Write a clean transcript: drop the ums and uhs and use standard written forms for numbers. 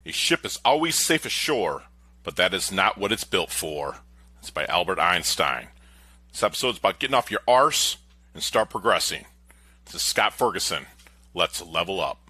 A ship is always safe ashore, but that is not what it's built for. That's by Albert Einstein. This episode's about getting off your arse and start progressing. This is Scott Ferguson. Let's level up.